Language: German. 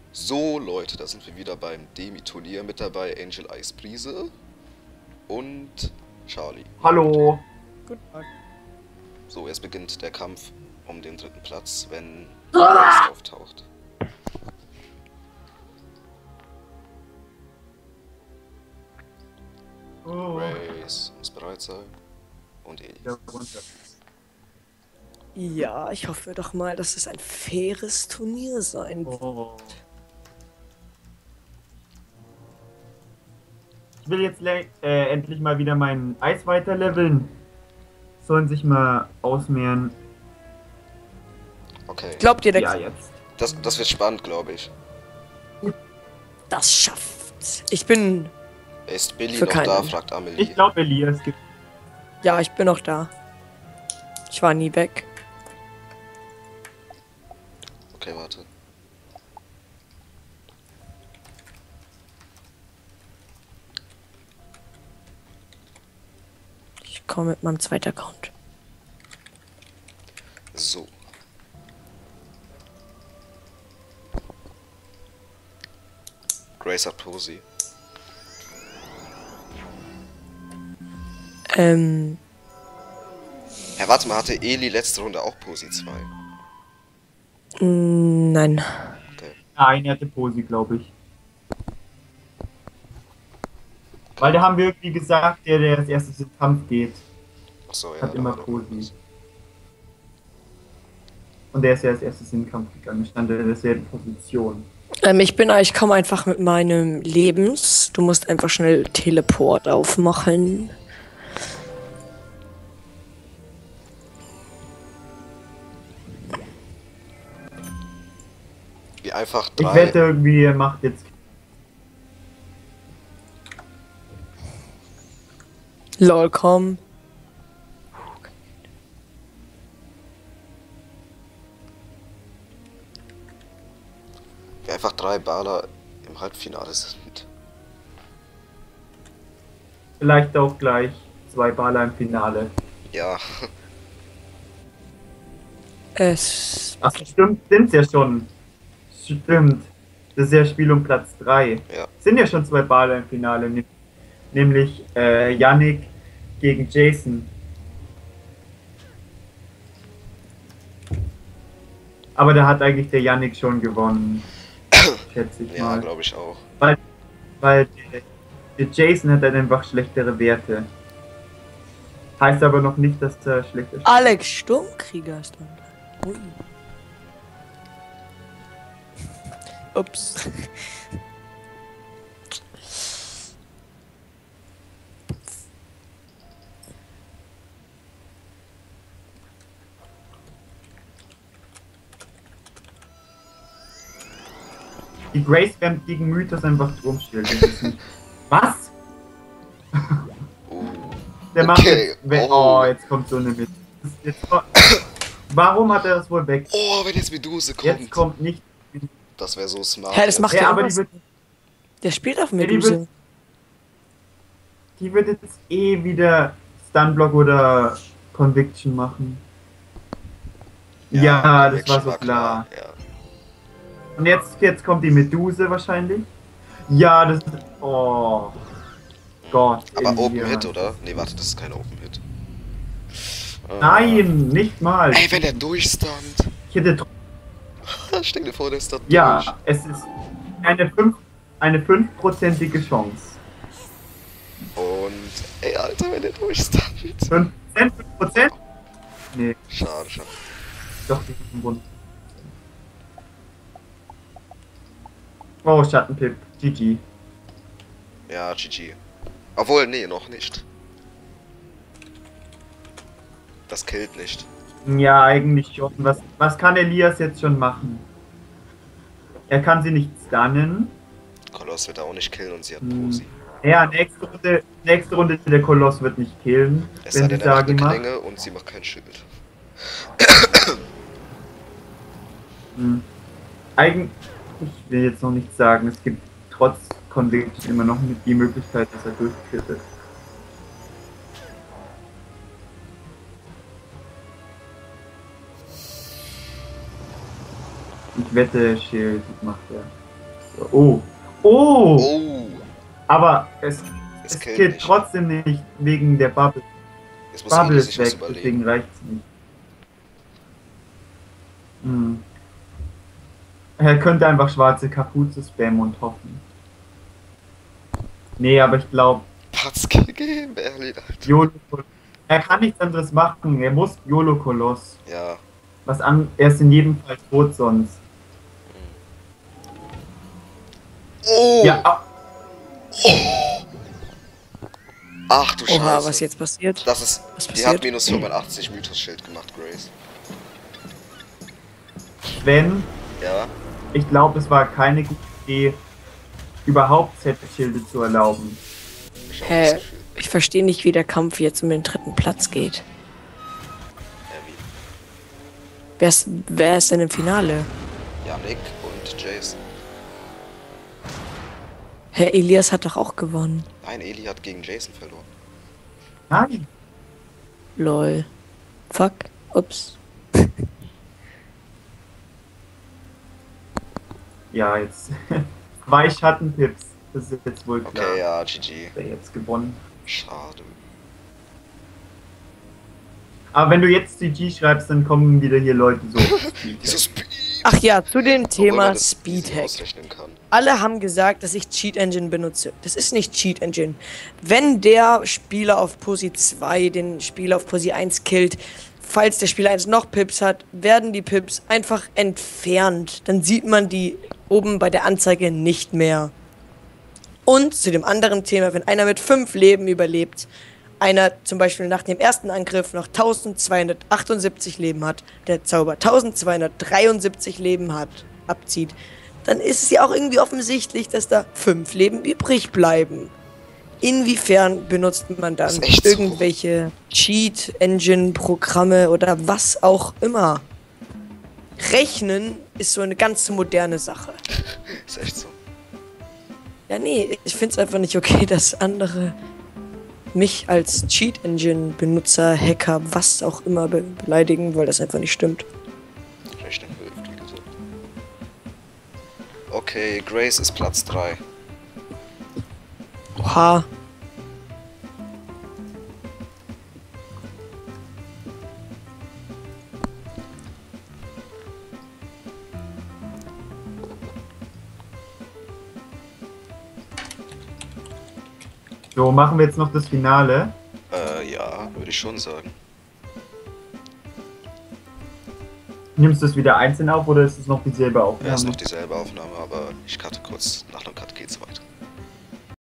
So, Leute, da sind wir wieder beim Demi-Turnier mit dabei Angel Ice Prise und Charlie. Hallo. Guten Tag. So, jetzt beginnt der Kampf um den dritten Platz, wenn Grace auftaucht. Grace muss bereit sein. Und Eli. Ja, ich hoffe doch mal, dass es ein faires Turnier sein wird. Oh. Ich will jetzt endlich mal wieder mein Eis weiterleveln. Sollen sich mal ausmehren. Okay, Glaubt ihr, Ja, jetzt. das wird spannend, glaube ich. das schafft? Ich bin... Ist Billy Für noch keinen. da, fragt Amelie. Ich glaube, Elias gibt. Ja, ich bin noch da. Ich war nie weg. Okay, warte. Ich komme mit meinem zweiten Account. So. Grace hat Posi. Ja, warte mal, hatte Eli letzte Runde auch Posi 2? Nein. Okay. Nein, er hatte Posi, glaube ich. Weil da haben wir irgendwie gesagt, der als erstes in den Kampf geht, Achso, ja. hat da immer war noch Posi. irgendwas. Und der ist ja als erstes in den Kampf gegangen. Stand in derselben Position. Ich komme einfach mit meinem Lebens. Du musst einfach schnell Teleport aufmachen. Wie einfach Ich 3. wette irgendwie, er macht jetzt. Lol, komm. Wie einfach 3 Baller im Halbfinale sind. Vielleicht auch gleich 2 Baller im Finale. Ja, Es... Ach, stimmt, sind's ja schon. Stimmt. Das ist ja Spiel um Platz 3. ja. Sind ja schon 2 Baller im Finale. Nämlich Yannick gegen Jason. Aber da hat eigentlich der Yannick schon gewonnen. Schätze ich Ja, mal. glaube ich auch. Weil der Jason hat dann einfach schlechtere Werte. Heißt aber noch nicht, dass er schlechter spielt. Alex Sturmkrieger ist da. Ui. Ups. Die Grace rennt gegen Mythos einfach Turmschild. Das ist nicht- Was? Der macht Okay, jetzt. oh. Oh, jetzt kommt so eine mit. Warum hat er das wohl weg? Oh, wenn jetzt Meduse kommt. Jetzt kommt nicht. Das wäre so smart. Hä, das macht Ja, ja aber aber die wird, Der spielt auf die Meduse. wird- die wird jetzt eh wieder Stunblock oder Conviction machen. Ja, das war so klar. Ja. Und jetzt kommt die Meduse wahrscheinlich. Ja, das ist. Oh. Gott. Aber Open Elias. Hit, oder? Nee, warte, das ist kein Open Hit. Nein, nicht mal. Ey, wenn der durchstand. Ich hätte. Stell dir vor, der ist da durch. Ja, es ist eine 5%ige Chance. Und, ey, Alter, wenn der durchstand. 5%? Nee, Schade, schade. doch nicht im Bund. Oh, Schattenpip. GG. Ja, GG. Obwohl, nee, noch nicht. Das killt nicht. Ja, eigentlich schon. Was kann Elias jetzt schon machen? Er kann sie nicht stunnen. Koloss wird er auch nicht killen und sie hat Hm. Posi. Ja, nächste Runde der Koloss wird nicht killen, Es sei wenn denn, sie er macht Sagi eine macht. Klänge und sie macht kein Schild. Hm. Eigentlich, ich will jetzt noch nicht sagen, es gibt trotz Conviction immer noch die Möglichkeit, dass er durchgeführt wird. Ich wette, Shield macht er. Oh. Oh! Oh! Aber es killt killt nicht. trotzdem nicht wegen der Bubble. Jetzt muss Bubble Eli ist sich was weg, überlegen. deswegen reicht's nicht. Hm. Er könnte einfach schwarze Kapuze spammen und hoffen. Nee, aber ich glaube, Patzke gegen Berlin, Alter. YOLO. Er kann nichts anderes machen. Er muss YOLO-Koloss. Ja. Er ist in jedem Fall tot sonst. Oh! Ja, Ach du Scheiße. Oha, was jetzt passiert? Das ist. Was Die hat passiert? minus 85 Mythos-Schild gemacht, Grace. Sven, Ja. ich glaube, es war keine gute Idee, überhaupt Z-Schilde zu erlauben. Ich hab das Hä? Gefühl. Ich verstehe nicht, wie der Kampf jetzt um den 3. Platz geht. Wie? Wer ist denn im Finale? Yannick und Jason. Hä, Elias hat doch auch gewonnen. Nein, Eli hat gegen Jason verloren. Nein. Lol. Fuck. Ups. Ja, jetzt 2 Schattenpips. Das ist jetzt wohl klar. Okay, ja, GG. Wer jetzt gewonnen. Schade. Aber wenn du jetzt GG schreibst, dann kommen wieder hier Leute so. Dieses Speed. Ach ja, zu dem Obwohl Thema man das easy Speedhack. ausrechnen kann. Alle haben gesagt, dass ich Cheat Engine benutze. Das ist nicht Cheat Engine. Wenn der Spieler auf Posi 2 den Spieler auf Posi 1 killt, falls der Spieler 1 noch Pips hat, werden die Pips einfach entfernt. Dann sieht man die oben bei der Anzeige nicht mehr. Und zu dem anderen Thema, wenn einer mit 5 Leben überlebt, einer zum Beispiel nach dem ersten Angriff noch 1278 Leben hat, der Zauber 1273 Leben hat, abzieht, dann ist es ja auch irgendwie offensichtlich, dass da 5 Leben übrig bleiben. Inwiefern benutzt man dann Das ist echt so. irgendwelche Cheat-Engine-Programme oder was auch immer? Rechnen ist so eine ganz moderne Sache. Ist echt so. Ja, nee, ich find's einfach nicht okay, dass andere mich als Cheat-Engine-Benutzer, Hacker, was auch immer beleidigen, weil das einfach nicht stimmt. Rechnen hilft, wie gesagt. Okay, Grace ist Platz 3. Oha. So, machen wir jetzt noch das Finale. Ja, würde ich schon sagen. Nimmst du es wieder einzeln auf oder ist es noch dieselbe Ja, Aufnahme? ist noch dieselbe Aufnahme, aber ich cutte kurz. Nach dem Cut geht's weiter.